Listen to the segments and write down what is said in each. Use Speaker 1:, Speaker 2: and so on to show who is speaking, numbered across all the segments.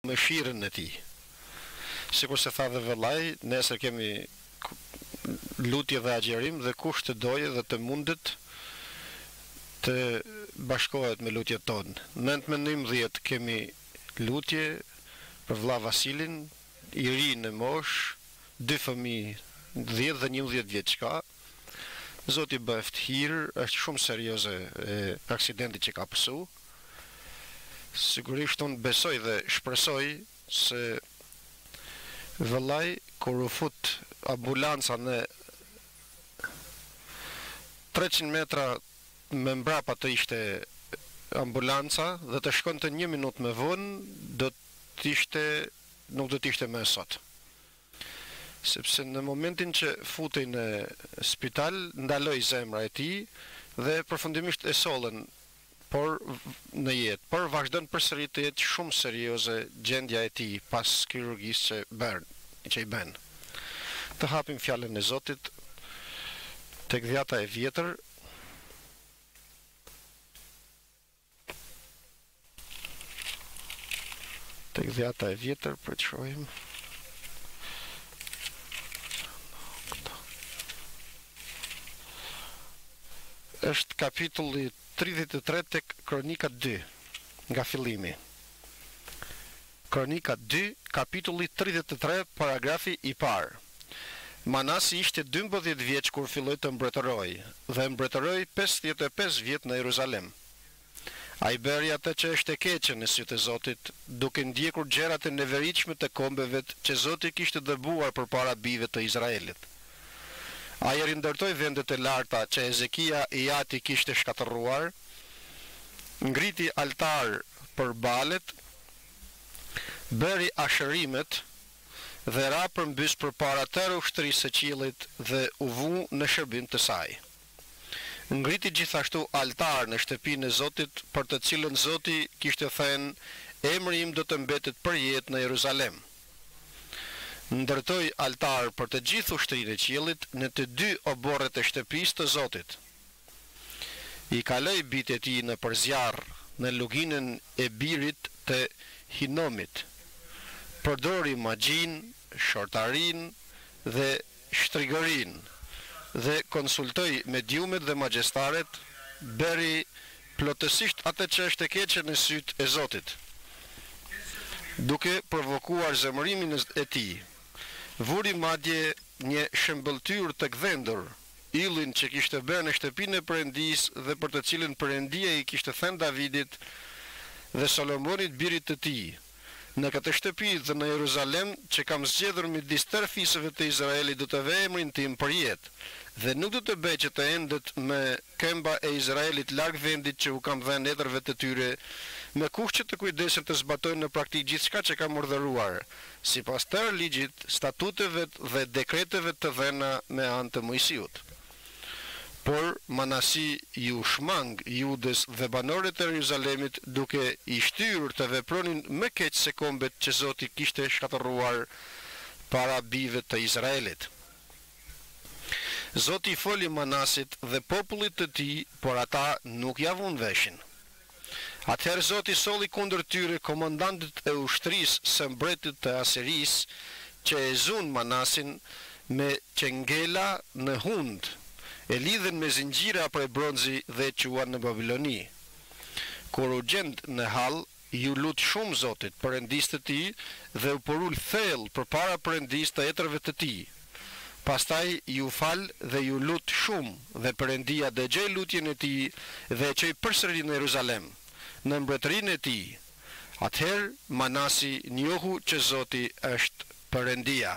Speaker 1: mëshirën e tij. Sikur se tha dhe vëllai, nesër kemi lutje dhe agjerim dhe kush të dojë dhe të mundet të bashkohet me lutjet tonë. 19 kemi lutje për vlla Vasilin, i ri në mosh, 2 fëmijë 10 dhe 11 vjeçka. Zoti bëft hir, është shumë serioze aksidenti që ka pësu. Sigurisht unë besoj dhe shpresoj se vëllai kur u fut ambulanca në 300 metra me mbrapa të ishte ambulanca dhe të shkonte 1 minutë më vonë, nuk do të ishte më sot. Sepse në momentin që futej në spital, ndaloi zemra e tij dhe përfundimisht e sollën në jetë, por vazhdon përsëri të jetë shumë serioze gjendja e tij pas kirurgjisë që i bën. Të hapim fjalën e Zotit tek dhjata e vjetër. Tek dhjata e vjetër, për të shohim. Është kapitulli 33 tek Kronika 2, nga fillimi. Kronika 2, kapitulli 33, paragrafi i parë. Manasi ishte 12 vjeç kur filloi të mbretëroi, dhe mbretëroi 55 vjet në Jeruzalem. Ai bëri atë që është e keqe në sytë e Zotit, duke ndjekur gjërat e neveritshme të kombeve që Zoti kishte dëbuar përpara bijve të Izraelit. Ai rindërtoi vendet e larta që Ezekia i Ati kishte shkatërruar, ngriti altar për Balet, bëri ashërimet dhe ra përmbys përpara tërë ushtrisë së qiellit dhe u vu në shërbim të saj. Ngriti gjithashtu altar në shtëpinë e Zotit, për të cilën Zoti kishte thënë, emri im do të mbetet për jetë në Jeruzalem. Ndërtoi altar për të gjithë ushtrinë e qiellit në të 2 oborret e shtëpisë të Zotit. I kaloi bitë e tij në përzjarr në luginën e birit të Hinomit. Përdori magjin, shortarin dhe shtrigërin dhe konsultoi mediumet dhe magjestaret, bëri plotësisht atë që është e keqe në sytë e Zotit, duke provokuar zemërimin e tij. Vuri madje një shëmbëltyr të gdhendur, yllin që kishte bërë në shtëpinë e Perëndisë dhe për të cilën Perëndia i kishte thënë Davidit dhe Solomonit birit të tij. Në këtë shtëpi dhe në Jeruzalem që kam zgjedhur midis tërë fisëve të Izraelit do të vë emrin tim për jetë, dhe nuk do të bëj që të endet me këmba e Izraelit larg vendit që u kam dhënë etërve të tyre, me kushte të kujdesen të zbatojnë në praktikë gjithçka që kam urdhëruar, sipas tërë ligjit, statuteve dhe dekreteve të dhëna me anë të Mojsiut. Por Manasi ju shmang Judes dhe banorët e Jeruzalemit duke i shtyrë të vepronin më keq se kombet që Zoti kishte shkatërruar para bijve të Izraelit. Zoti i foli Manasit dhe popullit të tij, por ata nuk ja vun veshin. Atëherë Zoti solli kundër tyre komandantët e ushtrisë së mbretit të Asiris, që e zun Manasin me qengela në hund, e lidhen me zinxhira prej bronzi dhe quan në Babiloni. Kur u gjend në hall, ju lut shumë Zotit, Perëndisë të tij, dhe u porul thellë përpara Perëndisë të etërve të tij. Pastaj ju fal dhe ju lut shumë, dhe Perëndia dëgjoi lutjen e tij dhe e çoi përsëri në Jeruzalem, në mbretërinë e tij. Atëherë Manasi njohu që Zoti është Perëndia.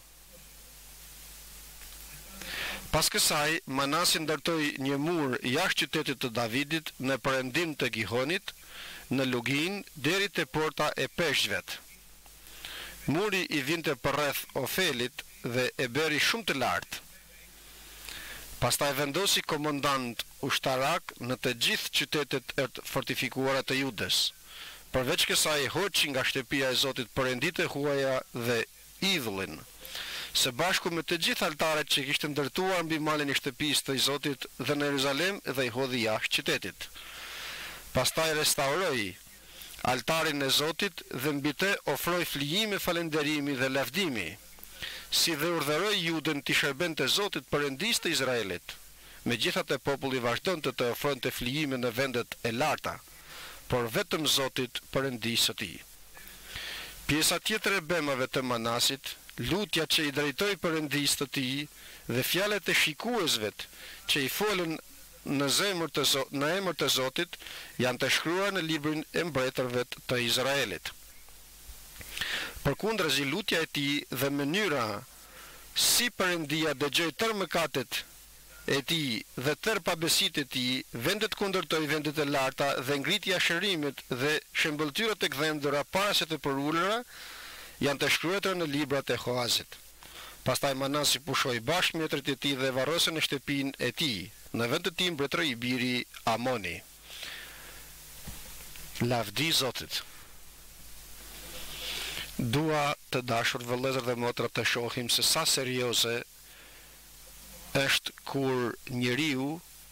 Speaker 1: Pas kësaj, Manasi ndërtoi një mur jashtë qytetit të Davidit në perëndim të Gihonit, në lugin deri te porta e peshqvet. Muri i vinte përreth Ofelit dhe e bëri shumë të lartë. Pastaj vendosi komandant ushtarak në të gjithë qytetet e fortifikuara të Judes. Përveç kësaj hoqi nga shtëpia e Zotit perënditë e huaja dhe idhullin, së bashku me të gjithë altaret që kishte ndërtuar mbi malin e shtëpisë të Zotit dhe në Jeruzalem dhe i hodhi jashtë qytetit. Pastaj restauroi altarin e Zotit dhe mbi të ofroi flijime falënderimi dhe lavdimi, si dhe urdhëroi Juden të shërbente Zotit Perëndisë të Izraelit. Megjithatë populli vazhdonte të ofronte flijime në vendet e larta, por vetëm Zotit Perëndisë së tij. Pjesa tjetër e bemave të Manasit, lutja që i drejtoi Perëndisë të tij dhe fjalët e shikuesve që i folën në emër të Zotit janë të shkruar në librin e mbretërve të Izraelit. Përkundrazi lutja e tij dhe mënyra si Perëndia dëgjoi tërë mëkatet e tij dhe tërë pabesitë e tij, vendet kundërtoi vendet e larta dhe ngritja shërimit dhe shëmbëltyrat e gdhendura para se të përulura janë të shkruar në librat e Joazit. Pastaj Manasi pushoi bashkë mjetrit e tij dhe varrosën në shtëpinë e tij. Në vend të tij mbretëroi i biri Amoni. Lavdi Zotit. Dua të dashur vëllezër dhe motra të shohim se sa serioze është kur njeriu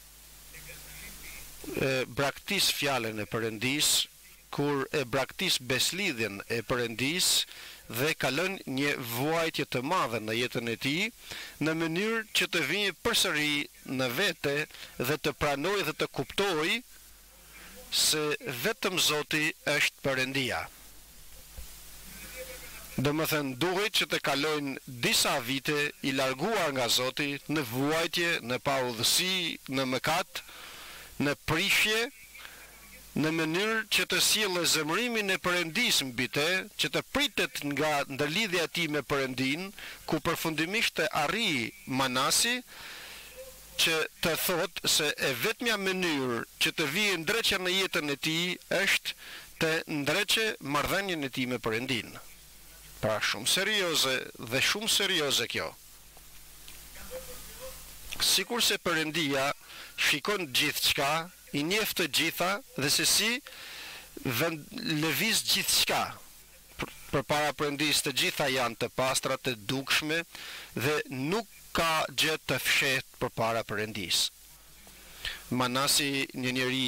Speaker 1: braktis fjalën e Perëndisë, kur e braktis beslidhjen e Perëndisë dhe ka lënë një vuajtje të madhe në jetën e tij, në mënyrë që të vijë përsëri në vete dhe të pranojë dhe të kuptojë se vetëm Zoti është Perëndia. Domethënë duhet që të kalojnë disa vite i larguar nga Zoti në vuajtje, në paudhësi, në mëkat, në prishje, në mënyrë që të sjellë zemërimin e Perëndisë mbi të, që të pritet nga ndërlidhja e tij me Perëndin, ku përfundimisht të arrijë Manasi që të thotë se e vetmja mënyrë që të vijë ndreqja në jetën e tij është të ndreqë marrëdhënien e tij me Perëndin. Pra shumë serioze kjo. Sikur se Perëndia shikon gjithçka, i njeh të gjitha dhe se si lëviz gjithçka. Përpara Perëndisë të gjitha janë të pastra, të dukshme dhe nuk ka gjë të fshehtë përpara Perëndisë. Manasi, një njeri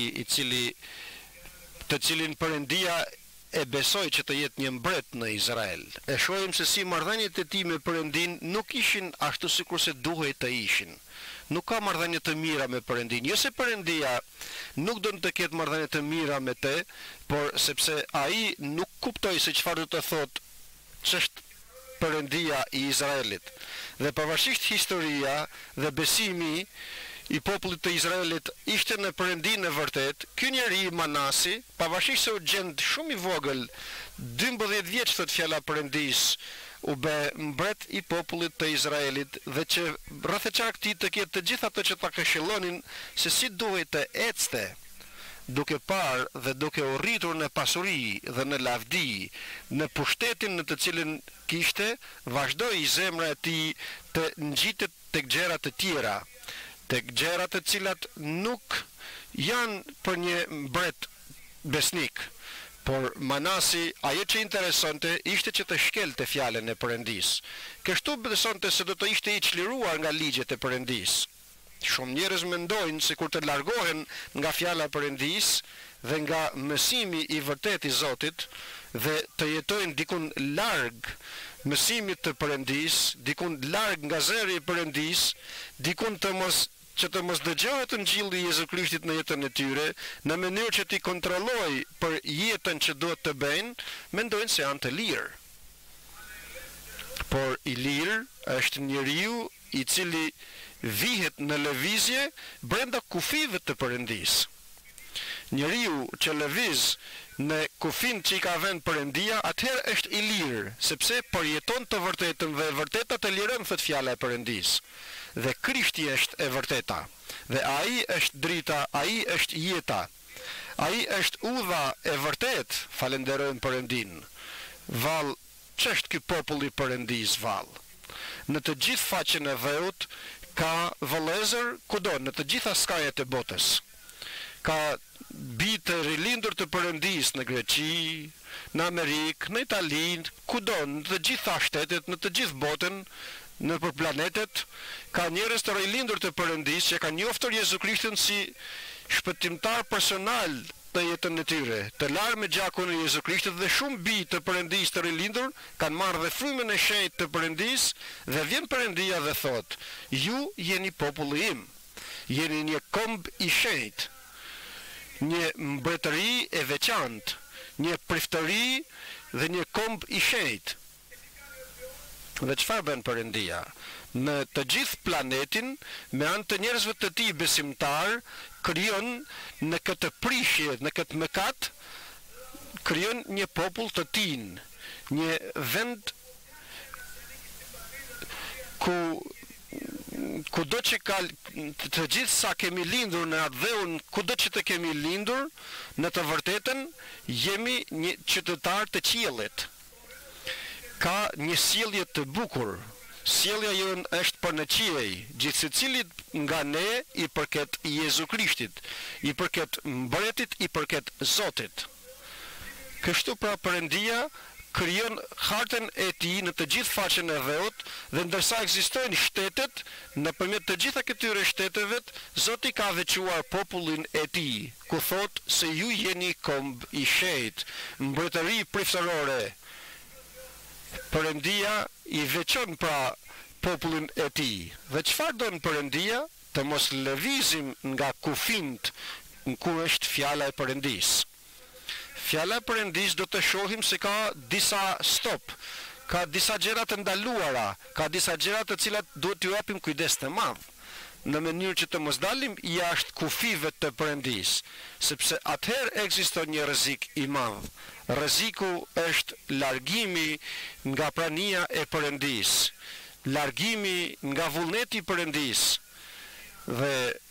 Speaker 1: të cilin Perëndia e besoi që të jetë një mbret në Izrael. E shohim se si marrëdhëniet e tij me Perëndin nuk ishin ashtu sikur se duhej të ishin. Nuk ka marrëdhënie të mira me Perëndin. Jo se Perëndia nuk do të ketë marrëdhënie të mira me të, por sepse ai nuk kuptoi se çfarë do të thotë ç'është Perëndia i Izraelit. Dhe pavarësisht historia dhe besimi i popullit të Izraelit ishte në Perëndinë e vërtet, ky njeri Manasi, pavarësisht se u gjend shumë i vogël, 12 vjeç thot fjala Perëndisë, u bë mbret i popullit të Izraelit dhe që rreth e çarkut të ketë të gjithë ato që ta këshillonin se si duhet të ecte, duke parë dhe duke u rritur në pasuri dhe në lavdi, në pushtetin në të cilin kishte, vazhdoi zemra e tij të ngjitet tek gjëra të tjera, tek gjëra të cilat nuk janë për një mbret besnik. Por Manasi, ajo që interesonte ishte që të shkelte fjalën e Perëndisë. Kështu besonte se do të ishte i çliruar nga ligjet e Perëndisë. Shumë njerëz mendojnë se kur të largohen nga fjala e Perëndisë dhe nga mësimi i vërtet i Zotit dhe të jetojnë dikun larg mësimit të Perëndisë, dikun larg nga zëri i Perëndisë, dikun që të mos dëgjohet Ungjilli i Jezu Krishtit në jetën e tyre, në mënyrë që t'i kontrollojë për jetën që duhet të bëjnë, mendojnë se janë të lirë. Por i lirë është njeriu i cili vihet në lëvizje brenda kufive të Perëndisë. Njeriu që lëviz në kufin që i ka vënë Perëndia, atëherë është i lirë, sepse përjeton të vërtetën dhe e vërteta të lirën, thot fjala e Perëndisë. Dhe Krishti është e vërteta, dhe ai është drita, ai është jeta, ai është udha e vërtet, falenderojmë Perëndin. Vallë, ç'është ky popull i Perëndisë vallë? Në të gjithë faqen e dheut ka vëllezër kudo, në të gjitha skajet e botës. Ka bitë rilindur të Perëndisë në Greqi, në Amerikë, në Itali, kudo, në të gjitha shtetet, në të gjithë botën, në për planetet, ka njerëz të rilindur të Perëndisë që kanë njohur Jezu Krishtin si shpëtimtar personal në jetën e tyre, të larë me gjakun e Jezu Krishtit, dhe shumë bi të Perëndis të rilindur kanë marrë dhe frymën e shenjtë të Perëndis, dhe vjen Perëndia dhe thot: ju jeni populli im, jeni një komb i shenjtë, një mbretëri e veçantë, një priftëri dhe një komb i shenjtë. Dhe çfarë bën Perëndia? Në të gjithë planetin, me anë të njerëzve të tij besimtar, krijon në këtë prishje, në këtë mëkat, krijon një popull të tin, një vend kudo që ka të gjithë sa kemi lindur në atë dheun, kudo që të kemi lindur, në të vërtetën jemi një qytetar të qiellit. Ka një sjellje të bukur. Sjellja jonë është për në qiej, gjithë secilit nga ne i përket Jezu Krishtit, i përket mbretit, i përket Zotit. Kështu pra Perëndia krijon hartën e tij në të gjithë faqen e dheut, dhe ndërsa ekzistojnë shtetet, nëpërmjet të gjitha këtyre shteteve, Zoti ka veçuar popullin e tij, ku thot se ju jeni komb i shenjtë, mbretëri priftërore. Perëndia i veçon pra popullin e tij. Dhe çfarë don Perëndia? Të mos lëvizim nga kufint në ku është fjala e Perëndis. Fjala e Perëndis do të shohim se ka disa stop, ka disa gjëra të ndaluara, ka disa gjëra të cilat duhet t'ju japim kujdes të madh, në mënyrë që të mos dalim jashtë kufive të Perëndis, sepse atëherë ekziston një rrezik i madh. Rreziku është largimi nga prania e Perëndis, largimi nga vullneti i Perëndis, dhe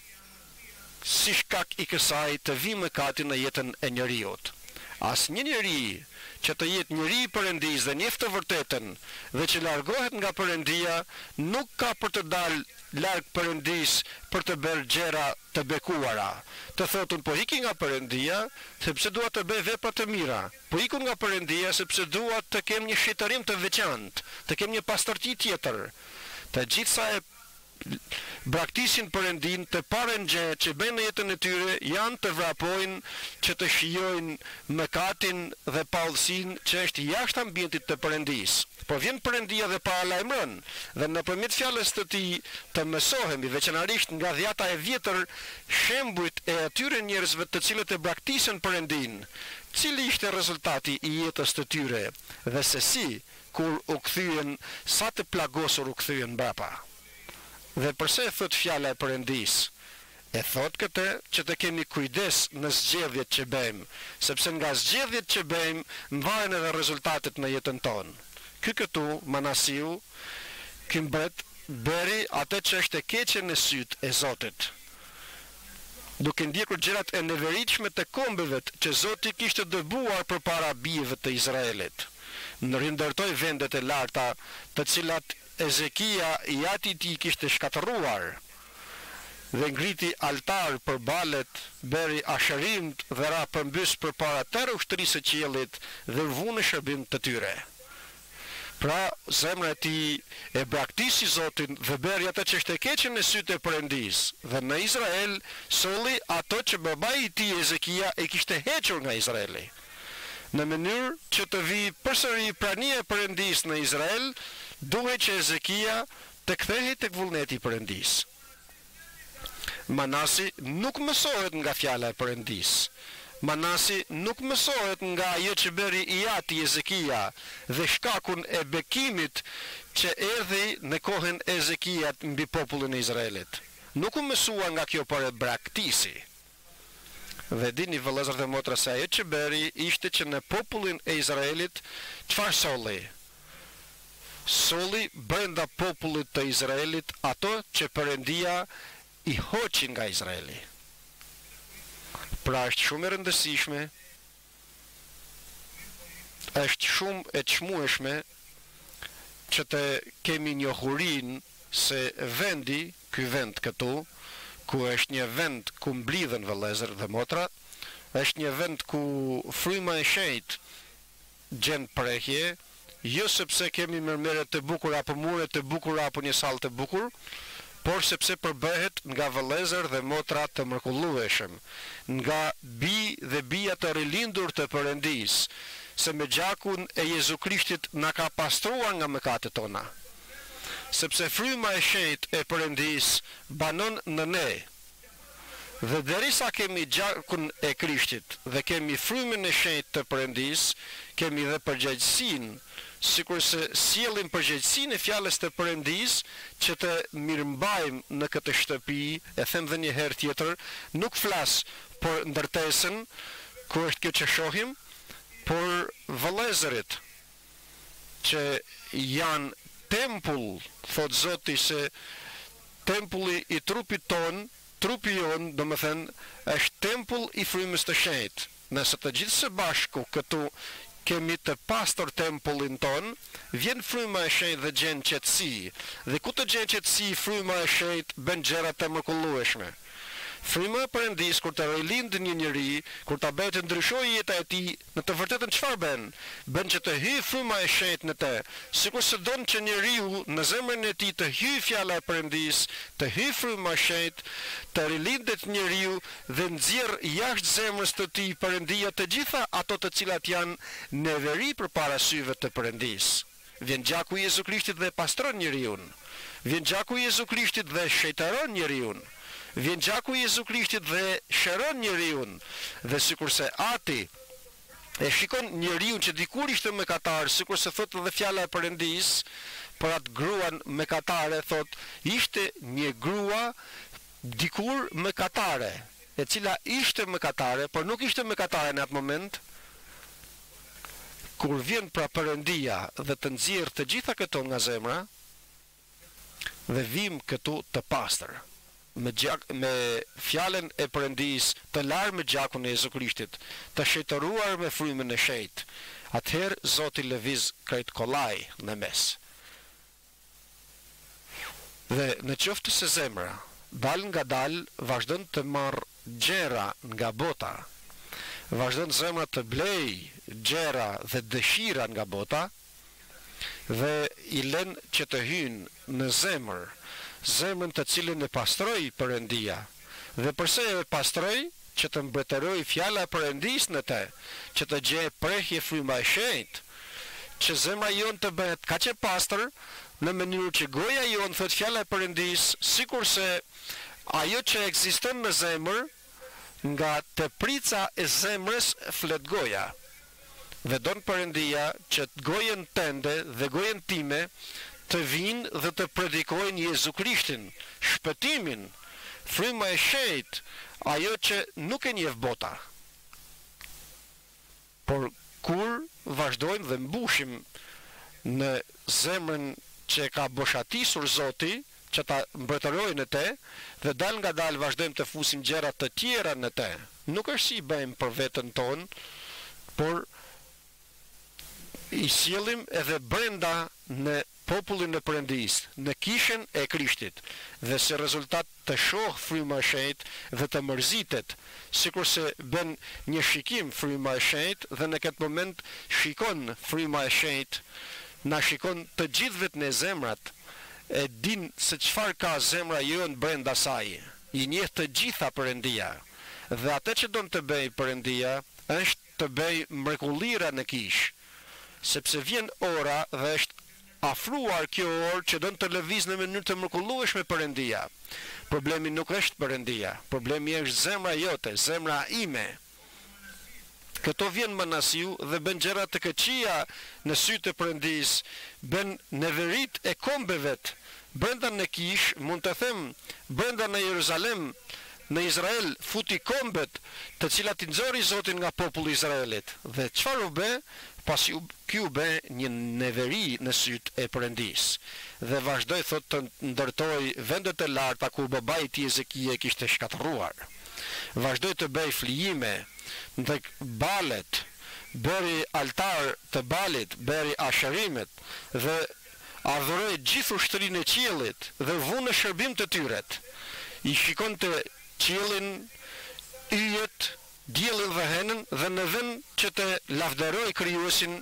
Speaker 1: si shkak i kësaj të vi mëkati në jetën e njeriut. Asnjë njeri që të jetë njeri i Perëndis dhe njeh të vërtetën dhe që largohet nga Perëndia nuk ka për të dalë larg Perëndis për të bërë gjëra të bekuara. Të thotun po iki nga Perëndia sepse dua të bëj vepra të mira. Po iku nga Perëndia sepse dua të kem një shitërim të veçantë, të kem një pastërti tjetër. Të gjithë sa e braktisin Perëndin, të parën gjë që bëjnë në jetën e tyre janë të vrapojnë, që të shijojnë mëkatin dhe pallësinë që është jashtë ambientit të Perëndis. Po vjen Perëndia dhe paralajmëron, dhe nëpërmjet fjalës të tij të mësohemi veçanërisht nga dhjata e vjetër shembujt e atyre njerëzve të cilët e braktisën Perëndin, cili ishte rezultati i jetës të tyre dhe se si kur u kthyen, sa të plagosur u kthyen mbrapa. Dhe përse e thot fjala e Perëndis? E thot këtë që të kemi kujdes në zgjedhjet që bëjmë, sepse nga zgjedhjet që bëjmë mbaren edhe rezultatet në jetën tonë. Këtu Manasiu, ky mbret bëri atë që është e keqe në sytë e Zotit, duke ndjekur gjërat e neveritshme të kombeve që Zoti kishte dëbuar përpara bijve të Izraelit. Ndërtoi vendet e larta, të cilat Ezekia i ati ti kishte shkatëruar, dhe ngriti altar për balet, bëri ashërimt dhe ra përmbys përpara tërë ushtrisë së qiellit dhe vu në shërbim të tyre. Pra zemra e tij e braktisi Zotin dhe bëri atë që është e keqe në sytë e Perëndis, dhe në Izrael solli ato që babai i tij Ezekia e kishte hequr nga Izraeli. Në mënyrë që të vi përsëri prania e Perëndis në Izrael, duhet që Ezekia të kthehej tek vullneti i Perëndis. Manasi nuk mësohet nga fjala e Perëndis. Manasi nuk mësohet nga ajo që bëri i ati Ezekia dhe shkakun e bekimit që erdhi në kohën e Ezekiat mbi popullin e Izraelit. Nuk u mësua nga kjo, por e braktisi. Dhe dini vëllezër dhe motra se ajo që bëri ishte që në popullin e Izraelit çfarë solli? Solli brenda popullit të Izraelit ato që Perëndia i hoqi nga Izraeli. Pra është shumë e rëndësishme, është shumë e çmueshme që të kemi njohurinë se vendi, ky vend këtu, ku është një vend ku mblidhen vëllezër dhe motra, është një vend ku fryma e shenjtë gjen prehje, jo sepse kemi mërmere të bukura apo mure të bukura apo një sallë të bukur, por sepse përbëhet nga vëllezër dhe motra të mrekullueshëm, nga bi dhe bija të rilindur të Perëndis, se me gjakun e Jezu Krishtit na ka pastruar nga mëkatet tona. Sepse fryma e shenjtë e Perëndis banon në ne. Dhe derisa kemi gjakun e Krishtit dhe kemi frymën e shenjtë të Perëndis, kemi dhe përgjegjësinë, sikur se sjellim përgjegjësinë e fjalës të Perëndis që të mirëmbajmë në këtë shtëpi. E them dhe një herë tjetër, nuk flas për ndërtesën, ku është kjo që shohim, por vëllezërit që janë tempull, thot Zoti, se tempulli i trupit ton, trupi jon, domethënë, është tempull i frymës të shenjtë. Nëse të gjithë së bashku këtu kemi të pastër tempullin ton, vjen fryma e shenjtë dhe gjen qetësi. Dhe ku të gjen qetësi, fryma e shenjtë bën gjëra të mrekullueshme. Fryma e Perëndis, kur të rilind një njeri, kur ta bëjë të ndryshojë jeta e tij, në të vërtetën çfarë bën? Bën që të hyjë fryma e shenjtë në të, sikur se don që njeriu në zemrën e tij të hyjë fjala e Perëndis, të hyjë fryma e shenjtë, të rilindet njeriu dhe nxjerr jashtë zemrës të tij Perëndia të gjitha ato të cilat janë neveri përpara syve të Perëndis. Vjen gjaku i Jezu Krishtit dhe pastron njeriu. Vjen gjaku i Jezu Krishtit dhe shejtaron njeriu. Vjen gjaku i Jezu Krishtit dhe shëron njeriu. Dhe sikurse Ati e shikon njeriu që dikur ishte mëkatar, sikurse thotë edhe fjala e Perëndis për atë gruan mëkatare, thotë ishte një grua dikur mëkatare, e cila ishte mëkatare, por nuk ishte mëkatare në atë moment. Kur vjen pra Perëndia dhe të nxjerr të gjitha këto nga zemra, dhe vim këtu të pastër, me fjalën e Perëndis, të larë me gjakun e Jezu Krishtit, të shejtëruar me frymën e shenjtë, atëherë Zoti lëviz krejt kollaj në mes. Dhe në qoftë se zemra dal nga dal vazhdon të marr gjëra nga bota, vazhdon zemra të blej gjëra dhe dëshira nga bota, dhe i lën që të hyjnë në zemrën të cilën e pastroi Perëndia. Dhe përse e pastroi? Që të mbretëroj fjala e Perëndis në të, që të gjejë prehje fryma e shenjtë, që zemra jon të bëhet kaq e pastër në mënyrë që goja jon, thot fjala e Perëndis, sikurse ajo që ekziston në zemër, nga teprica e zemrës flet goja. Dhe don Perëndia që gojen tënde dhe gojen time të vinë dhe të predikojnë Jezu Krishtin, shpëtimin, fryma e shenjtë, ajo që nuk e njeh bota. Por kur vazhdojmë dhe mbushim në zemrën që ka boshatisur Zoti, që ta mbretërojnë në te, dhe dal nga dal vazhdojmë të fusim gjëra të tjera në te. Nuk është si bëjmë për veten tonë, por i sjellim edhe brenda në popullin e Perëndis, në kishën e Krishtit, dhe si rezultat të shoh fryma e shenjtë dhe të mërzitet, sikurse bën një shikim fryma e shenjtë dhe në këtë moment shikon fryma e shenjtë, na shikon të gjithëve në zemrat, e din se çfarë ka zemra jonë brenda saj. I njeh të gjitha Perëndia. Dhe atë që don të bëj Perëndia është të bëj mrekullira në kishë, sepse vjen ora dhe është afruar kjo orë që don të lëviz në mënyrë të mrekullueshme Perëndia. Problemi nuk është Perëndia, problemi është zemra jote, zemra ime. Këto vjen manasiu dhe bën gjëra të këqija në sytë e Perëndis, bën neverit e kombeve brenda në kish, mund të them, brenda në Jeruzalem, në Izrael, futi kombet të cilat i nxori Zotin nga populli i Izraelit. Dhe çfarë u bë? Pasi u bë një neveri në sytë e Perëndis. Dhe vazhdoi thotë të ndërtoi vendet e larta ku babai i tij Ezekia kishte shkatërruar. Vazhdoi të bëj flijime ndaj balet, bëri altar të balit, bëri asherimet dhe adhuroi gjithë ushtrinë e qiellit dhe vu në shërbim të tyret. I shikonte qiellin, yjet, diellin dhe henën, dhe në vend që të lavderoj krijuesin,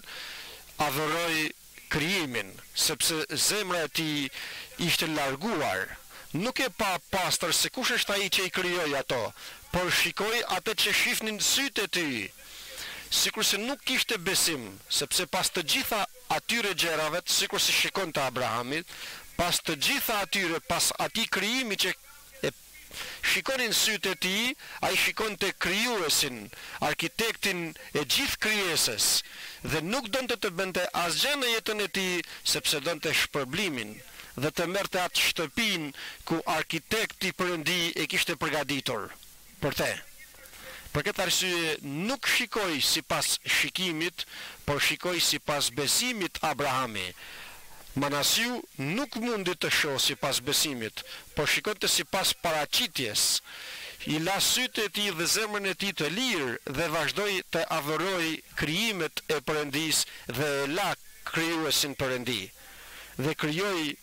Speaker 1: adhuroi krijimin, sepse zemra e tij ishte larguar nuk e pa pastër se kush është ai që i krijoi ato, por shikoi atë që shifnin sytë e tij. Sikur se nuk kishte besim, sepse pas të gjitha atyre gjërave, sikur se shikonte Abrahami, pas të gjitha atyre, pas atij krijimi që e shikonin sytë e tij, ai shikonte krijuesin, arkitektin e gjithë krijesës, dhe nuk donte të bënte asgjë në jetën e tij, sepse donte shpërblimin dhe të merrte atë shtëpinë ku arkitekti Perëndi e kishte përgatitur për te. Për këtë arsye nuk shikoi sipas shikimit, por shikoi sipas besimit Abrahami. Manasiu nuk mundi të shohë sipas besimit, por shikonte sipas paraqitjes. I la sytë e tij dhe zemrën e tij të lirë dhe vazhdoi të adhurojë krijimet e Perëndis dhe e la krijuesin Perëndi. Dhe krijoi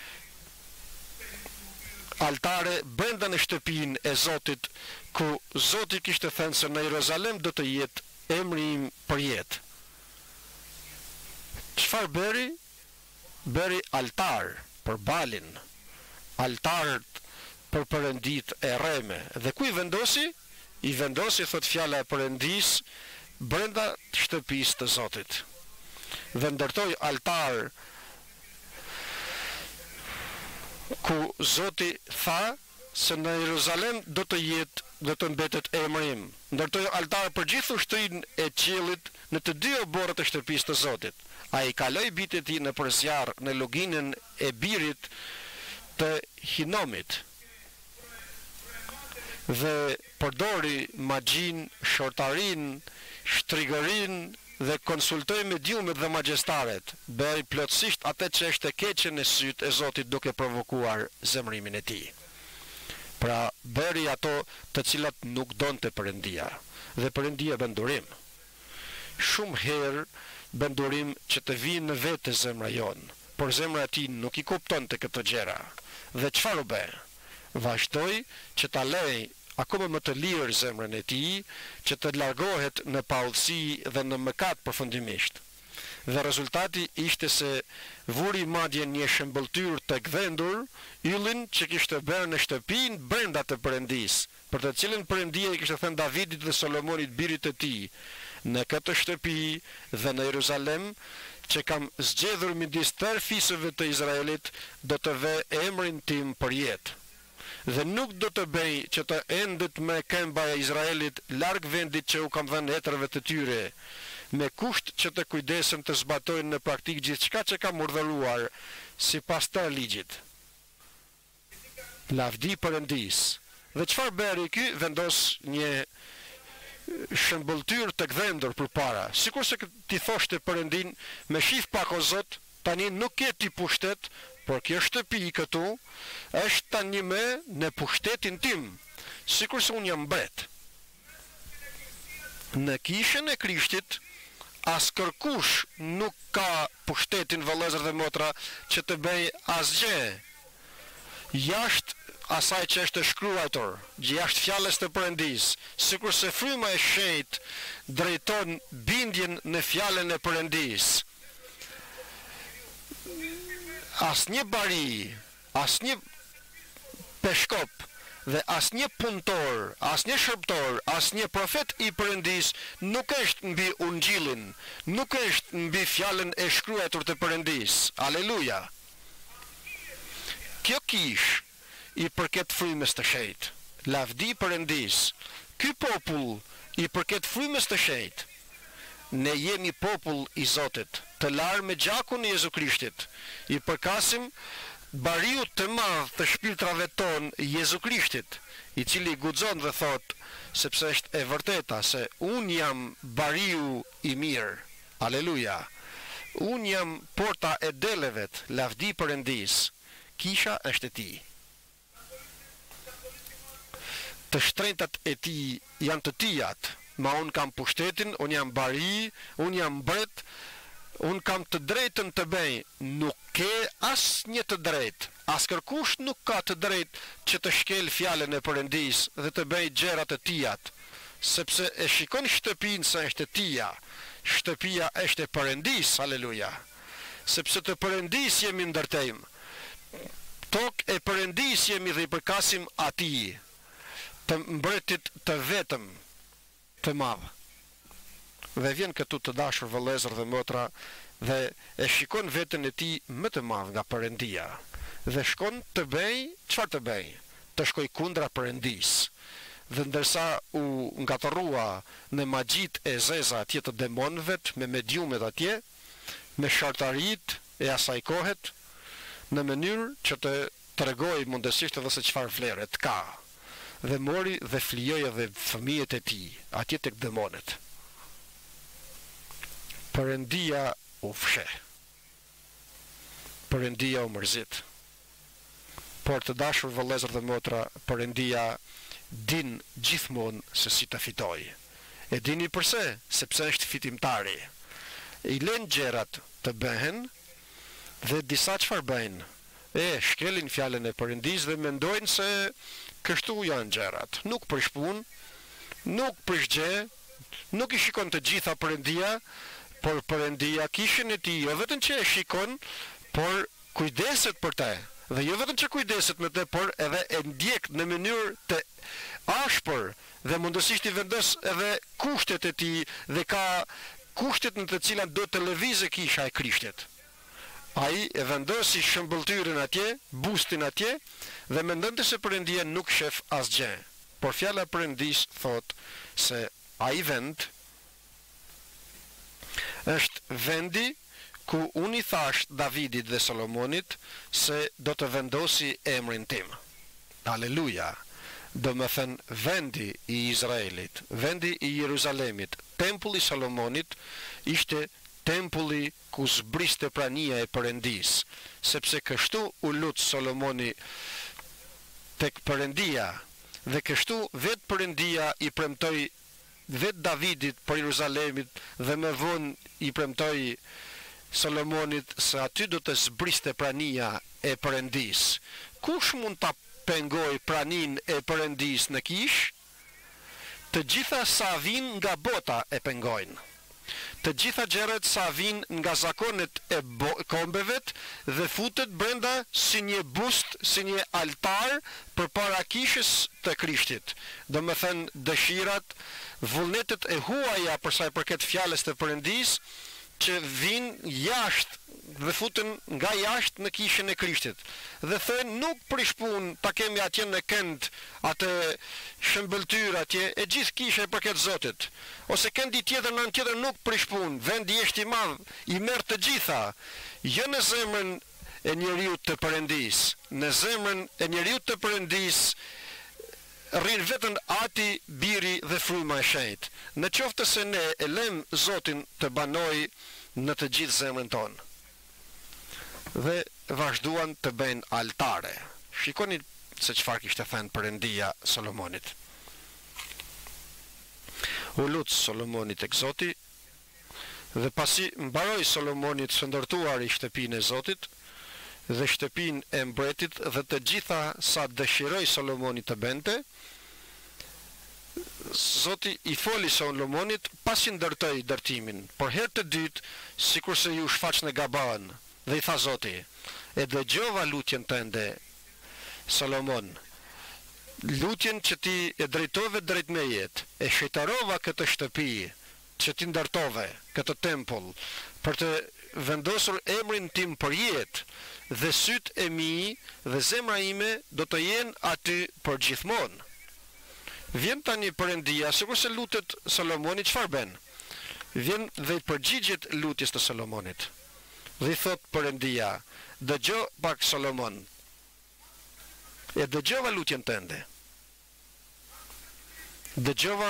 Speaker 1: altare brenda në shtëpinë e Zotit, ku Zoti kishte thënë se në Jeruzalem do të jetë emri im për jetë. Çfarë bëri? Bëri altar për Balin, altar për Perëndit e rreme. Dhe ku i vendosi? I vendosi, thot fjala e Perëndis, brenda shtëpisë të Zotit. Dhe ndërtoi altar ku Zoti tha se në Jeruzalem do të mbetet emri im. Ndërtoi altar për gjithë ushtrinë e qiellit në të dy oborrat e shtëpisë të Zotit. Ai kaloi bitë e tij në përzjarr në luginën e birit të Hinomit. Dhe përdori magjin, shortarin, shtrigërin dhe konsultoi mediumet dhe magjestaret. Bëri plotësisht atë që është e keqe në sytë e Zotit duke provokuar zemrimin e tij. Pra bëri ato të cilat nuk donte Perëndia. Dhe Perëndia bën durim. Shumë herë bën durim që të vinë në vetë zemra jonë, por zemra e tij nuk i kuptonte këto gjëra. Dhe çfarë u bë? Vazhdoi që ta lej akoma më të lirë zemrën e tij, që të largohet në paullësi dhe në mëkat përfundimisht. Dhe rezultati ishte se vuri madje një shëmbëltyr të gdhendur, yllin që kishte bërë në shtëpinë brenda të Perëndis, për të cilën Perëndia i kishte thënë Davidit dhe Solomonit birit të tij, në këtë shtëpi dhe në Jeruzalem, që kam zgjedhur midis tërë fisëve të Izraelit, do të vë emrin tim për jetë. Dhe nuk do të bëj që të endet me këmba e Izraelit larg vendit që u kam dhënë etërve të tyre, me kusht që të kujdesen të zbatojnë në praktik gjithçka që kam urdhëruar sipas të ligjit. Lavdi Perëndis. Dhe çfarë bëri ky? Vendos një shëmbëltyr të gdhendur përpara, sikur se ti thoshte Perëndin, me shif pak o Zot, tani nuk ke ti pushtet, por kjo shtëpi këtu është tani më në pushtetin tim, sikur se unë jam mbret. Në kishën e Krishtit, as kërkush nuk ka pushtetin, vëllezër dhe motra, që të bëj asgjë jashtë asaj që është shkruar, jashtë fjalës të Perëndis, sikur se fryma e shenjtë drejton bindjen në fjalën e Perëndis. Asnjë bari, asnjë peshkop dhe asnjë punëtor, asnjë shërbëtor, asnjë profet i Perëndis nuk është mbi ungjillin, nuk është mbi fjalën e shkruar të Perëndis. Aleluja. Kjo kish i përket frymës të shenjtë. Lavdi Perëndis. Ky popull i përket frymës të shenjtë. Ne jemi popull i Zotit, të larë me gjakun e Jezu Krishtit. I përkasim bariu të madh të shpirtrave ton Jezu Krishtit, i cili guxon dhe thot, sepse është e vërteta se unë jam bariu i mirë. Aleluja. Unë jam porta e delevet, lavdi Perëndis. Kisha është e tij. Të shtrenjtat e tij janë të tijat. Ma unë kam pushtetin, unë jam bari, unë jam mbret, unë kam të drejtën të bëj. Nuk ke asnjë të drejtë. Askërkush nuk ka të drejtë që të shkel fjalën e Perëndis dhe të bëj gjëra të tijat, sepse e shikon shtëpinë se është e tija. Shtëpia është e Perëndis, haleluja. Sepse të Perëndis jemi ndërtejmë. tokë e Perëndis jemi dhe i përkasim atij, të mbretit të vetëm të madh. Dhe vjen këtu të dashur vëllezër dhe motra dhe e shikon veten e tij më të madh nga Perëndia dhe shkon të bëj, çfarë të bëj? Të shkoj kundra Perëndis. Dhe ndërsa u ngatërrua në magjit e zeza atje të demonëve, me mediumet atje, me shartarit e asaj kohet, në mënyrë që të tregoj mundësisht edhe se çfarë vlere të ka, dhe mori dhe flijoi edhe fëmijët e tij atje tek demonët. Perëndia u fsheh. Perëndia u mërzit. Por të dashur vëllezër dhe motra, Perëndia din gjithmonë se si të fitoj. E dini përse? Sepse është fitimtari. I lën gjërat të bëhen dhe disa çfarë bëjnë? Shkelin fjalën e Perëndis dhe mendojnë se kështu janë gjërat. Nuk prish punë, nuk prish gjë, nuk i shikon të gjitha Perëndia, por Perëndia kishën e tij, jo vetëm që e shikon, por kujdeset për te. Dhe jo vetëm që kujdeset me te, por edhe e ndjek në mënyrë të ashpër dhe mundësisht i vendos edhe kushtet e tij dhe ka kushtet në të cilat do të lëvizë kisha e Krishtit. Ai e vendosi shëmbëltyrën atje, bustin atje dhe mendonte se Perëndia nuk shef asgjë. Por fjala e Perëndis thot se ai vend është vendi ku unë i thash Davidit dhe Solomonit se do të vendosi emrin tim. Aleluja! Do më thënë vendi i Izraelit, vendi i Jeruzalemit, tempulli Solomonit ishte tempulli ku zbriste prania e Perëndis, sepse kështu u lut Solomoni tek Perëndia dhe kështu vetë Perëndia i premtoi vetë Davidit për Jeruzalemit dhe më vonë i premtoi Solomonit se aty do të zbriste prania e Perëndis. Kush mund ta pengoj pranin e Perëndis në kish? Të gjitha sa vijnë nga bota e pengojnë. Të gjitha gjërat sa vijnë nga zakonet e kombeve dhe futet brenda si një bust, si një altar përpara kishës të Krishtit. Do më thënë dëshirat, vullnetet e huaja për sa i përket fjalës të Perëndis, që vinë jashtë dhe futen nga jashtë në kishën e Krishtit. Dhe thënë nuk prish punë ta kemi atje në kënd atë shëmbëltyr atje, e gjithë kisha e përket Zotit. Ose këndi tjetër në anë tjetër nuk prish punë, vendi është i madh, i merr të gjitha. Jo në zemrën e njeriu të Perëndis, në zemrën e njeriu të Perëndis rrin vetën Ati, Biri dhe Fryma e Shenjtë. Në qoftë se ne e lëm Zotin të banojë në të gjithë zemrën tonë. Dhe vazhduan të bëjnë altare. Shikoni se çfarë kishte thënë Perëndia Solomonit. U lut Solomoni tek Zoti dhe pasi mbaroi Solomoni të shëndërtuar i shtëpinë e Zotit dhe shtëpinë e mbretit dhe të gjitha sa dëshiroi Solomoni të bënte, Zoti i foli Solomonit pasi ndërtoi dërtimin. Por herë të dytë, sikurse ju shfaq në gaban, dhe i tha Zoti: "E dëgjova lutjen tënde, Solomon, lutjen që ti e drejtove drejt mejet, e shejtarova këtë shtëpi, që ti ndërtove këtë tempull, për të vendosur emrin tim për jetë, dhe syt e mi dhe zemra ime do të jenë aty për gjithmonë." Vjen tani Perëndia, sikurse lutet Solomoni, çfarë bën? Vjen dhe i përgjigjet lutjes të Solomonit. Dhe i thot Perëndia: "Dëgjoj pak Solomon. E dëgjova lutjen tënde. Dëgjova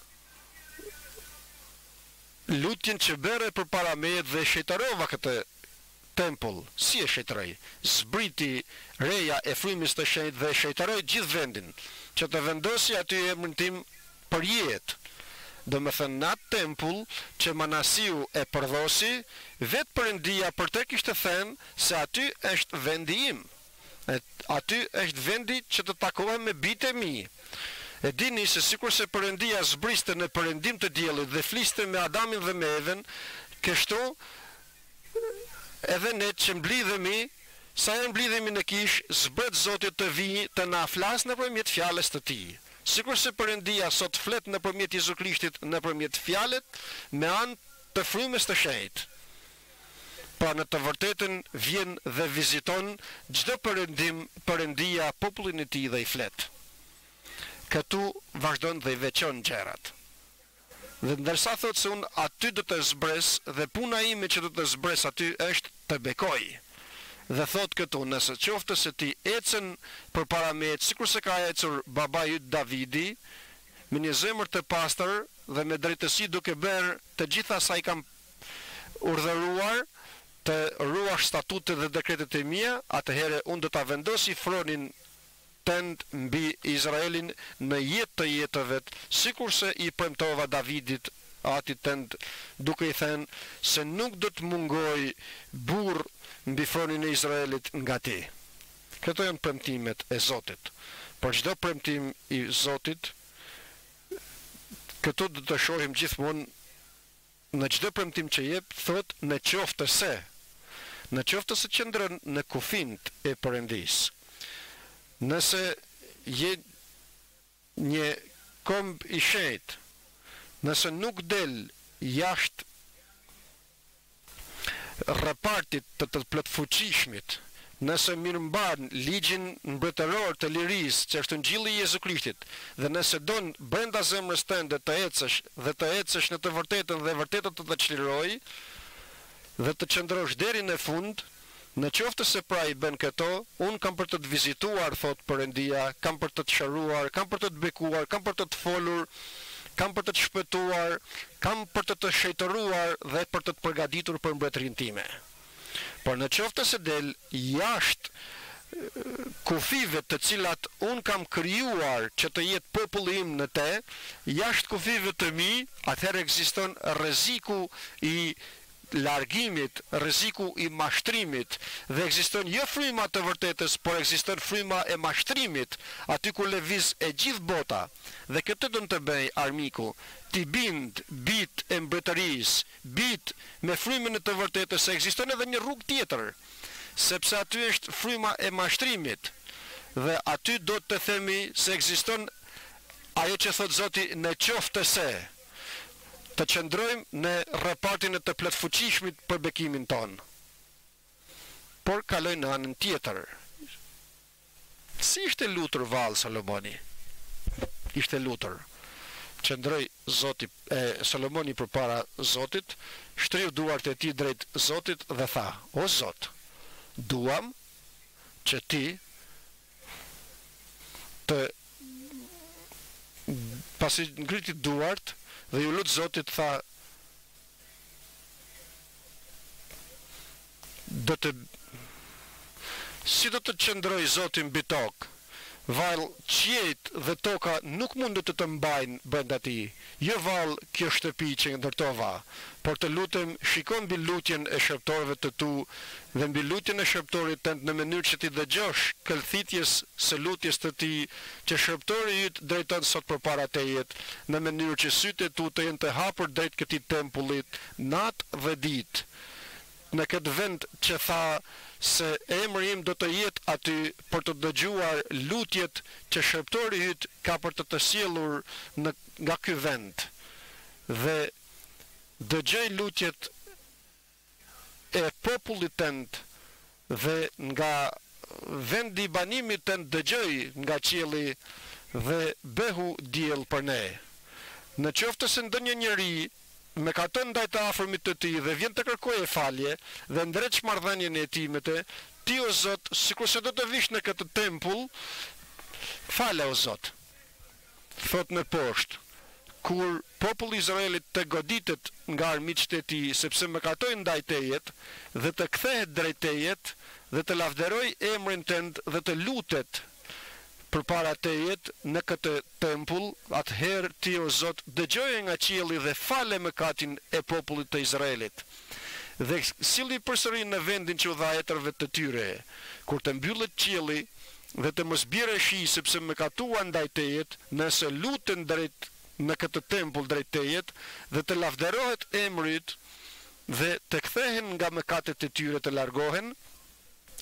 Speaker 1: lutjen që bëre përpara meje dhe shejtarova këtë tempull." Si e shejtaroi? Zbriti reja e Frymës të Shenjtë dhe shejtaroi gjithë vendin, që të vendosi aty emrin tim për jetë. Do më thënë në atë tempull që Manasiu e përdhosi, vetë Perëndia për te kishte thënë se aty është vendi im. Aty është vendi që të takohem me bitë e mi. E dini se sikurse Perëndia zbriste në perëndim të diellit dhe fliste me Adamin dhe me Even, kështu edhe ne që mblidhemi sa e mblidhemi në kish, zbret Zotit të vijë të na flas nëpërmjet fjalës të tij. Sikur se Perëndia sot flet nëpërmjet Jezu Krishtit, nëpërmjet fjalët me anë të frymës të shenjtë. Pra në të vërtetën vjen dhe viziton çdo Perëndia popullin e tij dhe i flet. Këtu vazhdon dhe i veçon gjërat. Dhe ndërsa thot se unë aty do të zbres dhe puna ime që do të zbres aty është të bekoj. Dhe thot këtu, nëse qoftë se ti ecën përpara meje, sikur se ka ecur baba yt Davidi, me një zemër të pastër dhe me drejtësi duke bërë të gjitha sa i kam urdhëruar, të ruash statutet dhe dekretet e mia, atëherë unë do ta vendosi fronin tënd mbi Izraelin në jetë të jetëve, sikur se i premtova Davidit atit tënd, duke i thënë se nuk do të mungoj burr mbi fronin e Izraelit nga ti. Këto janë premtimet e Zotit. Por çdo premtim i Zotit, këto do të shohim gjithmonë në çdo premtim që jep, thot në qoftë se qëndron në kufint e Perëndisë. Nëse je një komb i shenjtë, nëse nuk del jashtë repartit të plotfuqishmit, nëse mirëmban ligjin mbretëror të lirisë që është Ungjilli i Jezu Krishtit, dhe nëse don brenda zemrës tënde të ecësh dhe të ecësh në të vërtetën dhe vërtetën të çliroj dhe të qëndrosh deri në fund, në qoftë se pra i bën këto, unë kam për të të vizituar, thot Perëndia, kam për të të shëruar, kam për të të bekuar, kam për të të folur, kam për të të shpëtuar, kam për të të shejtëruar dhe për të të përgatitur për mbretërinë time. Por në qoftë se del jashtë kufive të cilat unë kam krijuar që të jetë populli im në te, jashtë kufive të mi, atëherë ekziston rreziku i largimit, rreziku i mashtrimit, dhe ekziston jo fryma të vërtetës, por ekziston fryma e mashtrimit, aty ku lëviz e gjithë bota. Dhe këtë do të bëj armiku, ti bind bit e mbretërisë, bit me frymën e të vërtetës, se ekziston edhe një rrugë tjetër, sepse aty është fryma e mashtrimit. Dhe aty do të themi se ekziston ajo që thot Zoti, në qoftë se të qëndrojmë në repartin e të plotfuqishmit për bekimin ton. Por kaloj në anën tjetër. Si ishte lutur vallë Solomoni? Ishte lutur. Qëndroi Solomoni përpara Zotit, shtriu duart e tij drejt Zotit dhe tha: O Zot, duam që ti të pasi ngriti duart dhe ju lut Zotit, tha, si do të qëndroj Zoti mbi tokë, vallë qiejt dhe toka nuk mundet të mbajnë brenda tij. Jo vallë kjo shtëpi që ndërtova, por të lutem, shikon mbi lutjen e shërptorëve të tu dhe mbi lutjen e shërptorit tënd në mënyrë që ti dëgjosh këllthitjes së lutjes të tij, që shërptori yt drejton sot përpara tejet, në mënyrë që sytë e tu të jenë të hapur drejt këtij tempullit natë dhe ditë. Në këtë vend që tha se emri im do të jetë aty për të dëgjuar lutjet që shërptori yt ka për të sjellur nga ky vend. Dhe dëgjoj lutjet e popullit tënd dhe nga vendi i banimit tënd dëgjoj nga qielli dhe bëhu diell për ne. Në qoftë se ndonjë njeri me ka të ndaj të afërmit të ti dhe vjen të kërkojë falje dhe ndreq marrëdhënien e tij me të, ti o Zot, sikur se do të vish në këtë tempull, fale o Zot. Thot në poshtë, kur populli i Izraelit të goditet nga armiqtë e tij, sepse mëkatojnë ndaj tejet dhe të kthehet drejt tejet dhe të lavderoj emrin tënd dhe të lutet përpara tejet në këtë tempull, atëherë ti o Zot dëgjoje nga qielli dhe fale mëkatin e popullit të Izraelit. Dhe silli përsëri në vendin që u dha etërve të tyre, kur të mbyllet qielli dhe të mos bjerë shi sepse mëkatuan ndaj tejet, nëse luten drejt në këtë tempull drejt tejet dhe të lavderohet emrit dhe të kthehen nga mëkatet e tyre të largohen,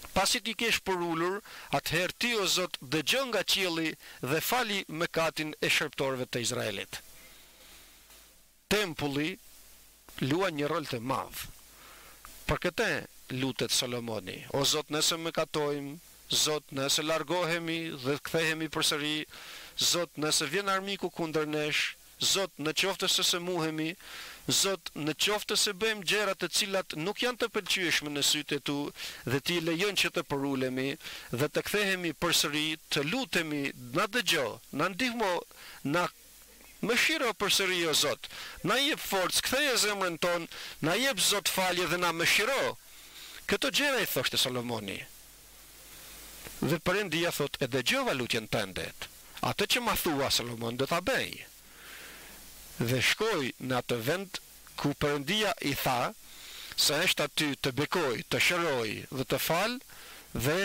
Speaker 1: Pasi ti kesh përullur, atëherë ti o Zot dëgjo nga qielli dhe fali mëkatin e shërptorëve të Izraelit. Tempulli luan një rol të madh. Për këtë lutet Solomoni: o Zot, nëse mëkatojmë, Zot, nëse largohemi dhe kthehemi përsëri, Zot, nëse vjen armiku kundër nesh, Zot, në qoftë se sëmuhemi, Zot, në qoftë se bëjmë gjëra të cilat nuk janë të pëlqyeshme në sytë e tu dhe ti lejon që të përulemi dhe të kthehemi përsëri, të lutemi, na dëgjo, na ndihmo, na mëshiro përsëri o Zot. Na jep forcë, ktheje zemrën tonë, na jep Zot falje dhe na mëshiro. Këto gjëra i thoshte Solomoni. Dhe Perëndia thot: e dëgjova lutjen tënde. Atë që ma thua, Solomon, do ta bëj. Dhe shkoi në atë vend ku Perëndia i tha se është aty të bekoj, të shëroj dhe të fal, dhe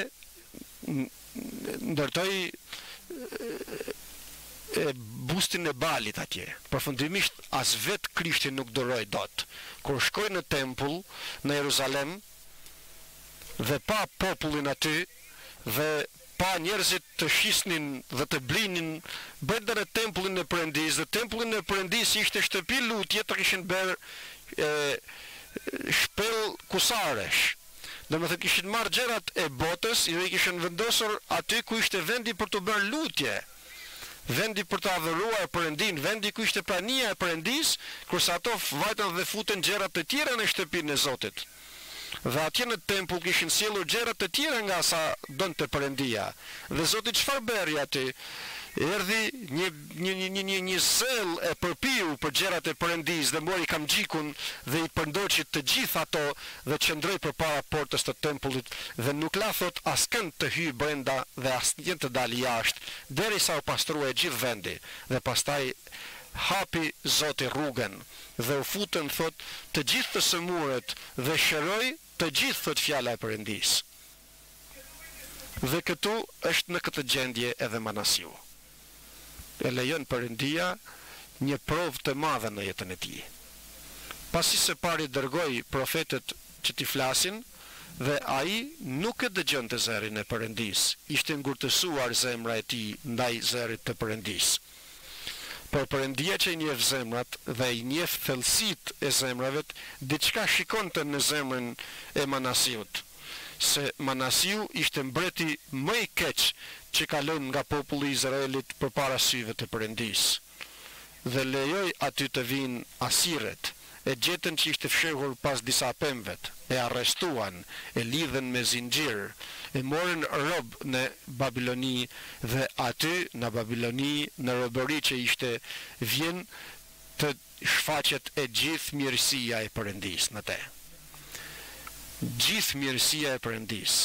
Speaker 1: ndërtoi bustin e Balit atje. Përfundimisht as vet Krishti nuk duroi dot. Kur shkoi në tempull në Jeruzalem dhe pa popullin aty dhe pa njerëzit të shisnin dhe të blinin brenda në tempullin e Perëndis, dhe tempullin e Perëndis ishte shtëpi lutje, të kishin bërë shpel kusaresh. Domethënë kishin marrë gjërat e botës dhe i kishin vendosur aty ku ishte vendi për të bërë lutje, vendi për të adhuruar Perëndin, vendi ku ishte prania e Perëndis, kurse ato vajtën dhe futen gjërat të tjera në shtëpinë e Zotit. Dhe atje në tempull kishin sjellur gjëra të tjera nga sa donte Perëndia. Dhe Zoti çfarë bëri aty? Erdhi një zell e përpiu për gjërat e Perëndis dhe mori kamxhikun dhe i përndoqi të gjithë ato dhe qëndroi përpara portës të tempullit dhe nuk la thot askënd të hyjë brenda dhe asnjë të dalë jashtë, derisa u pastruai gjithë vendi. Dhe pastaj hapi Zoti rrugën dhe u futën, thot, të gjithë të sëmurët dhe shëroi të gjithë, thot fjala e Perëndis. Dhe këtu është në këtë gjendje edhe Manasiu. E lejon Perëndia një provë të madhe në jetën e tij. Pasi së pari dërgoi profetët që t'i flasin, dhe ai nuk e dëgjonte zërin e Perëndis. Ishte ngurtësuar zemra e tij ndaj zërit të Perëndis. Por Perëndia që i njeh zemrat dhe i njeh thellësitë e zemrave, diçka shikonte në zemrën e Manasiut, se Manasiu ishte mbreti më i keq që ka lënë nga populli i Izraelit përpara syve të Perëndis. Dhe lejoi aty të vinë asirët, e gjetën që ishte fshehur pas disa pemëvet, e arrestuan, e lidhen me zinxhir, e morën rob në Babiloni, dhe aty në Babiloni, në robëri që ishte, vjen të shfaqet e gjithë mirësia e Perëndis në te. Gjithë mirësia e Perëndis.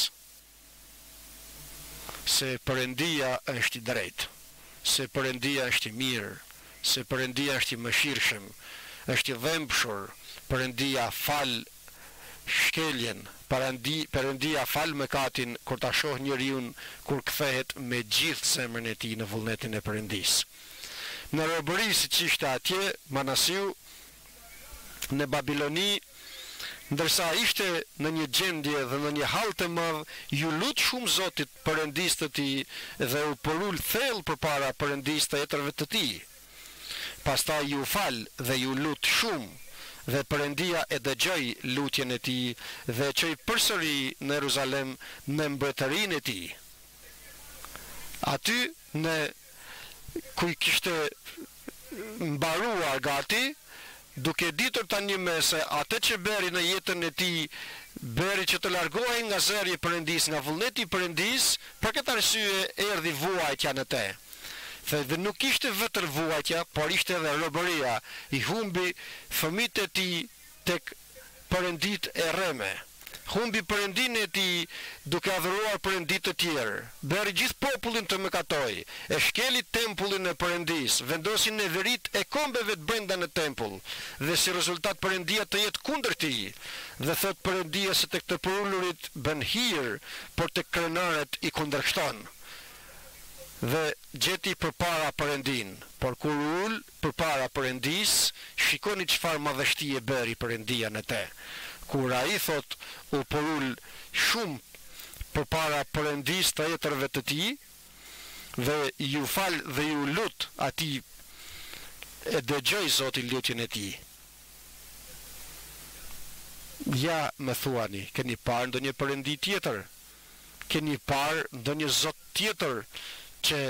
Speaker 1: Se Perëndia është i drejtë, se Perëndia është i mirë, se Perëndia është i mëshirshëm, është i dhëmbshur, Perëndia fal shkeljen, Perëndia fal mëkatin kur ta shoh njeriu kur kthehet me gjithë zemrën e tij në vullnetin e Perëndis. Në robëri siç ishte atje Manasiu në Babiloni, ndërsa ishte në një gjendje dhe në një hall të madh, ju lut shumë Zotit Perëndis të tij dhe u porul thellë përpara Perëndis të etërve të tij. Pastaj ju fal dhe ju lut shumë, dhe Perëndia e dëgjoi lutjen e tij dhe e çoi përsëri në Jeruzalem në mbretërinë e tij. Aty në ku i kishte mbaruar gati, duke ditur tani me se atë që bëri në jetën e tij, bëri që të largohej nga zëri i Perëndis, nga vullneti i Perëndis, për këtë arsye erdhi vuajtja në te. Dhe nuk ishte vetëm vuajtja, por ishte edhe robëria. I humbi fëmijët e tij tek perëndit e rreme. Humbi perëndinë e tij duke adhuruar perëndit të tjerë. Bëri gjithë popullin të mëkatoj. E shkeli tempullin e Perëndis, vendosi neverit e kombeve të brenda në tempull, dhe si rezultat Perëndia të jetë kundër tij. Dhe thot Perëndia se tek të përullurit bën hir, por tek krenarët i kundërshton. Dhe gjeti përpara Perëndin, por kur ul përpara Perëndis, shikoni çfarë madhështie bëri Perëndia në te. Kur ai thot u porul shumë përpara Perëndisë të ëtërve të tij dhe ju fal dhe ju lut atij, e dëgjoj Zoti lutjen e tij. Ja më thuani, keni parë ndonjë Perëndi tjetër? Keni parë ndonjë Zot tjetër që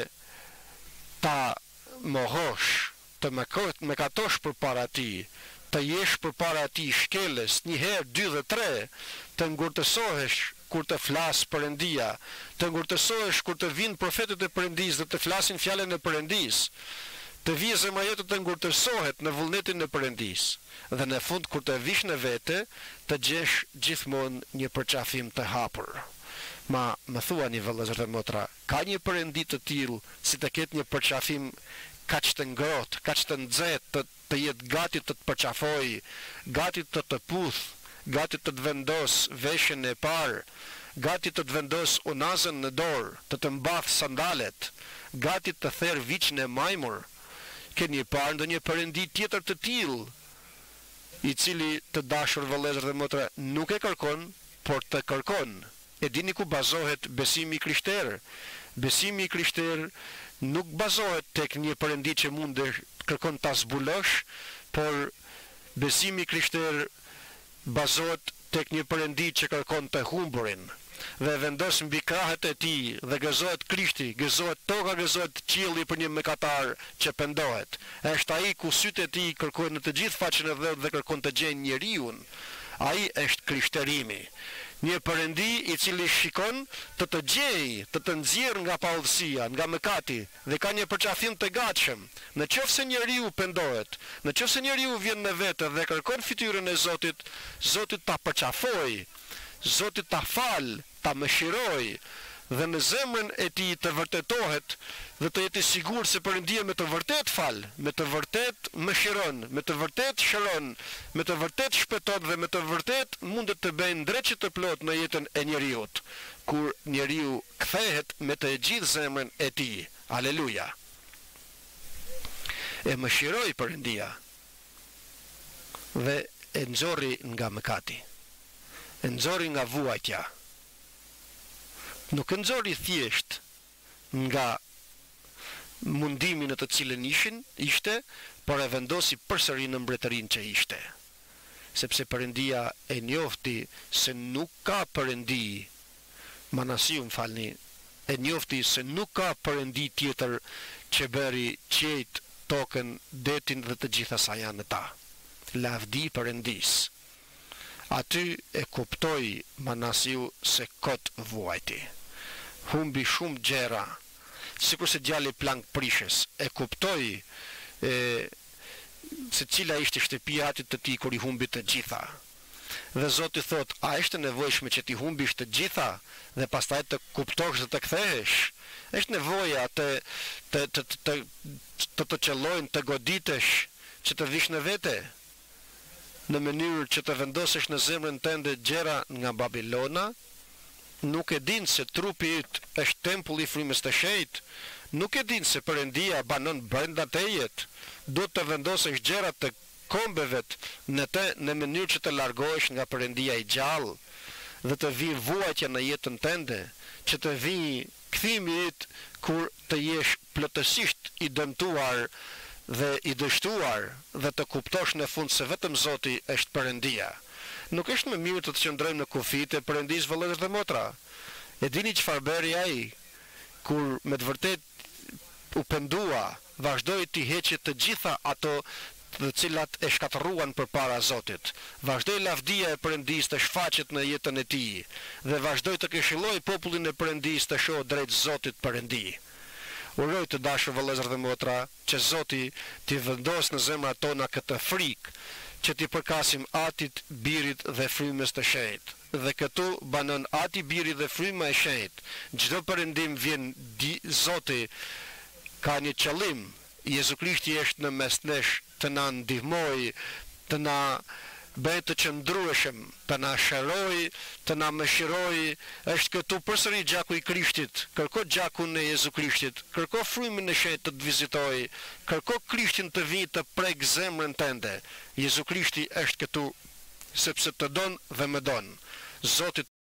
Speaker 1: ta mohosh, të mëkatosh përpara tij, të jesh përpara tij shkelës, një herë, dy dhe tre, të ngurtësohesh kur të flas Perëndia, të ngurtësohesh kur të vinë profetët e Perëndisë dhe të flasin fjalën e Perëndisë, të vijë zemra jote të ngurtësohet në vullnetin e Perëndisë, dhe në fund kur të vish në vete, të gjesh gjithmonë një përqafim të hapur. Ma më thuani vëllezër dhe motra, ka një Perëndi të tillë si të ketë një përqafim kaq të ngrohtë, kaq të nxehtë, të jetë gati të të përqafoj, gati të të puth, gati të të vendos veshjen e parë, gati të të vendos unazën në dorë, të të mbath sandalet, gati të therr viçin e majmur. Keni parë ndonjë Perëndi tjetër të tillë, i cili, të dashur vëllezër dhe motra, nuk e kërkon, por të kërkon. E dini ku bazohet besimi i krishterë? Besimi i krishterë nuk bazohet tek një Perëndi që mund të kërkon ta zbulosh, por besimi i krishterë bazohet tek një Perëndi që kërkon të humburin dhe vendos mbi krahët e tij dhe gëzohet Krishti, gëzohet toka, gëzohet qielli për një mëkatar që pendohet. Është ai ku sytë e tij kërkojnë në të gjithë faqen e dhëut dhe kërkon të gjejnë njeriu. Ai është krishterimi. Një Perëndi i cili shikon të të gjejë, të të nxjerrë nga paudhësia, nga mëkati dhe ka një përqafim të gatshëm. Në qoftë se njeriu pendohet, në qoftë se njeriu vjen në vete dhe kërkon fytyrën e Zotit, Zoti ta përqafoj, Zoti ta fal, ta mëshiroj dhe në zemrën e tij të vërtetohet dhe të jetë i sigurt se Perëndia me të vërtet fal, me të vërtet mëshiron, me të vërtet shëron, me të vërtet shpëton dhe me të vërtet mundet të bëjë ndreçë të plot në jetën e njeriut, kur njeriu kthehet me të gjithë zemrën e tij. Aleluja. E mëshiroi Perëndia dhe e nxorri nga mëkati. E nxorri nga vuajtja. Nuk e nxorri thjesht nga mundimi në të cilën ishte, por e vendosi përsëri në mbretërinë që ishte. Sepse Perëndia e njofti se nuk ka Perëndi, Manasiu më falni, e njofti se nuk ka Perëndi tjetër që bëri qiejt, tokën, detin dhe të gjitha sa janë në ta. Lavdi Perëndisë. Aty e kuptoi Manasiu se kot vuajti. Humbi shumë gjëra, sikur se djali plank prishës, e kuptoi se cila ishte shtëpia atit të tij kur i humbi të gjitha. Dhe Zoti thot, a është nevojshme që ti humbish të gjitha dhe pastaj të kuptosh dhe të kthehesh? Është nevoja të të qellojnë, të goditesh, që të vish në vete, në mënyrë që të vendosesh në zemrën tënde gjëra nga Babilona? Nuk e din se trupi yt është tempulli i frymës të shenjtë? Nuk e din se Perëndia banon brenda tejet? Do të vendosesh gjëra të kombeve në mënyrë që të largohesh nga Perëndia i gjallë dhe të vijë vuajtja në jetën tënde, që të vijë kthimi yt kur të jesh plotësisht i dëmtuar dhe i dështuar dhe të kuptosh në fund se vetëm Zoti është Perëndia. Nuk është më mirë të qëndrojmë në kufit e Perëndisë, vëllezër dhe motra? E dini çfarë bëri ai kur me të vërtet u pendua, vazhdoi të heqë të gjitha ato të cilat e shkatërruan përpara Zotit. Vazhdoi lavdia e Perëndisë të shfaqet në jetën e tij dhe vazhdoi të këshillojë popullin e Perëndisë të shohë drejt Zotit Perëndi. Uroj të dashur vëllezër dhe motra, që Zoti t'i vendos në zemrat tona këtë frikë, që t'i përkasim Atit, Birit dhe Frymës të Shenjtë. Dhe këtu banon Ati, Biri dhe Fryma e Shenjtë. Çdo perëndim vjen Zoti ka një qëllim. Jezu Krishti është në mes nesh të na ndihmoj, të na bëjë të qëndrueshëm, të na shëroj, të na mëshiroj. Është këtu përsëri gjaku i Krishtit. Kërko gjakun e Jezu Krishtit, kërko frymën e shenjtë të të vizitoj, kërko Krishtin të vijë të prek zemrën tënde. Jezu Krishti është këtu sepse të don dhe më don. Zoti